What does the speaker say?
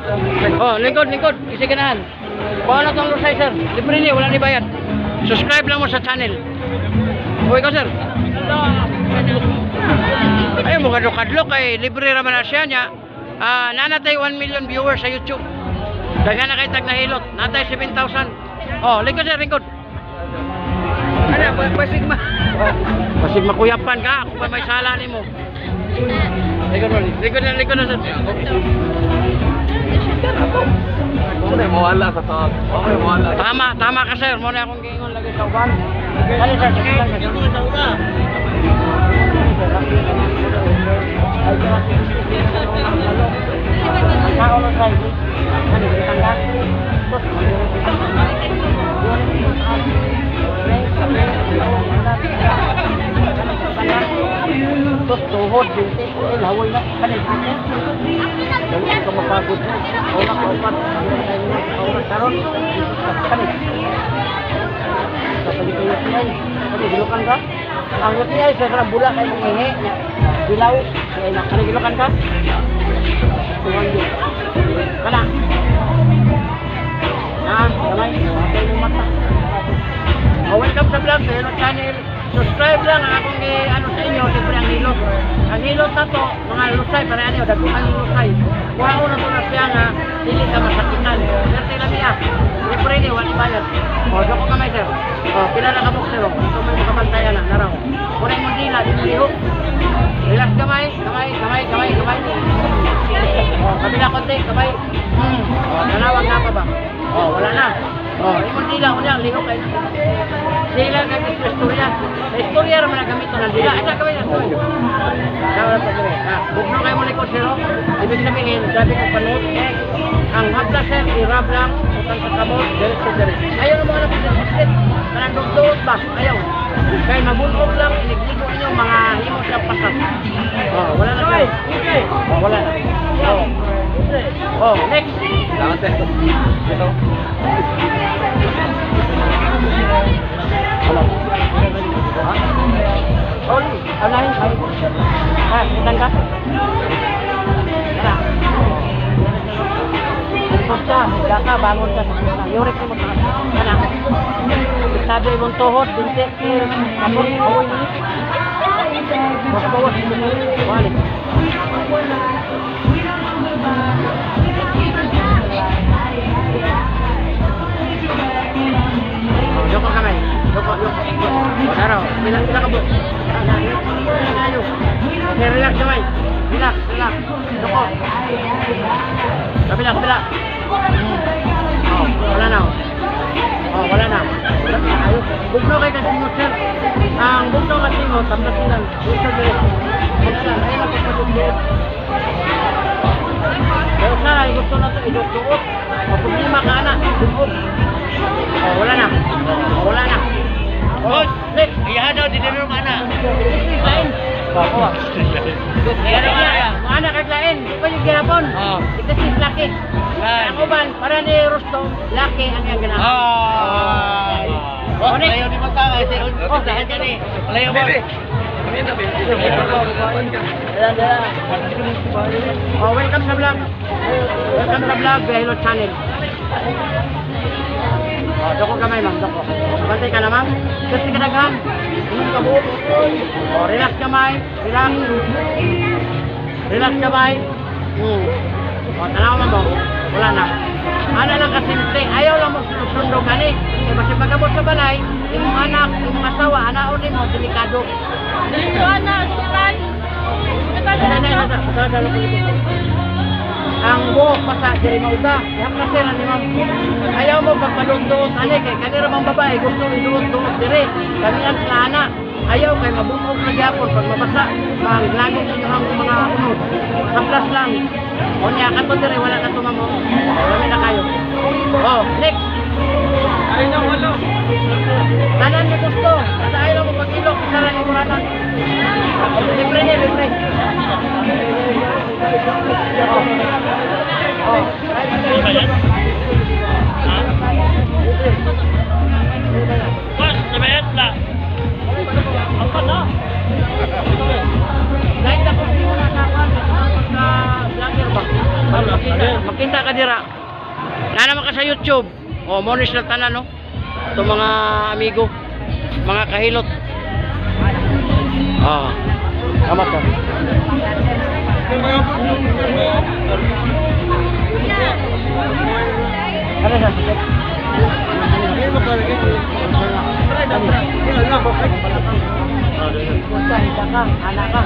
Oh, lingkod. Kasi ganahan. Kuha na itong lusay, sir. Libre niya, wala ni bayad. Subscribe lang mo sa channel. O, ikaw, sir. Ay, mo kadlok kay libre raman na siya niya. Nanatay 1 million viewers sa YouTube. Daghan na kay tag nahilot. Natay 7,000. Oh, lingkod, sir, lingkod. Ano, pasigma. Pasigma kuyapan ka. Ako pa may sala ni mo. Lingkod na, sir. Mawala sa tawag. Okay, mawala. Tama ka, sir. Muna akong giingon lagi sa uban. Kali, sir, sige lang. Terus tuhod binti laway na kanil kanil. Dali ka mapagod mo. Wala ka upat. Wala karon. Kanil. Kapag kayo pinay, gilukan ka. Ang UTI sa sarang bula kay ngihi. Bilaw, kay nakaligilukan ka. Tuwan din. Kana. Kamay, patay mo mata. Welcome sa vlog, sa channel. Subscribe lang ang akong sa inyo, siyempre ang hilot. Ang hilot na to, mga lusay, para ano, daguhan yung lusay. Kuha ko na to na siya nga, hindi ka masakitan. Serte lang niya, siyempre ni, wala bayad. O, doon ko kamay, sir. O, pila na kabok, sir. Ito may makabantayan na, naraw. Kuning mo dila, di mo lihok. Relax kamay. O, kabila konti, kamay. O, nanawag na pa ba? O, wala na. O, imong dila, unyang lihok kayo. Sila kay istorya. Sa istorya naman ang gamito ng dila. Ito kami na ito. Kawala pa sila. Bugno kayo mo likod, sir. Ibig sabihin, sabi ko panood, ang habla, sir, irab lang, utang sa kamot, direct. Ayaw na mga napagdasislit. Parang dugdoot ba? Ayaw. Kaya mabunog lang, inigligo ninyo mga himos ng pasat. Oh, wala na kayo. Oh, wala na. Oh, next. Salamat, sir. Ito. Wala. Oli, anahin kayo. Itan ka? Tara. Ikot ka, higa ka, bangon ka. Yurik mo ka. Kana. Sabi mong tuhod, binti, kapon, awoy mo. Bawas. Wali. Yoko kamay. Yoko. Daraw, bilang ka po. Ano? Relax kamay. Relax. Yoko. Relax. Oh, wala na. Ayos. Bugno kay kasi mo, sir. Ang bugno kasi mo, tambas lang. Gusto mo. Ayun ang pagpapagod. Kaya sana, gusto na ito, idok-duot. Problema ka na, idok-duot. Oh, wala na. Oh, next. Iya daw, di dinero ka na. Lain. Bawa. Mana kag lain? Ko yung ginapon. Kasi laki. Ang uban para ni Rusto, laki ang yang ginapon. Oh, layo ni mata, oh, dahan ka ni. Layo mo. Oh, welcome sa vlog. Behilo channel. Oh, doko kamay, ma'am, doko. Bantay ka na, ma'am. Kasi ka naghan. Inom ka buo. Oh, relax kamay. Relax kamay. Oh, tanaw mo ba? Wala na. Ano lang kasimple. Ayaw lang mo sundo ka ni. Kasi pagkabot sa balay, imong anak, imong asawa, anaon mo, delikado. Dito na, sukan. Ang buhok pa sa diri mauda. Ihap na sila ni ma'am. Ayaw mo pagpadugdoot ani kay kanira mang babae gusto iduot-duot diri. Kami ang sana. Ayaw kay mabungog na gyapon pag mabasa. Manglagok sa inyong mga unod. Saplas lang. O niya kato diri wala ka tumamo. Kami na kayo. Oh, next. Ay na walo. Tanan niyo gusto. Sa ayaw mo pag-ilok sa rin muranan. Libre. Bos, sabayat la. Apa na? Kahit ako muna sa vlogger ba? Makinsa makakita ka dira. Na naman ka sa YouTube. Oh, monis na tanan no. Ito mga amigo, mga kahilot. Ah. Amat ka. Ano sa sakit? Anak ka.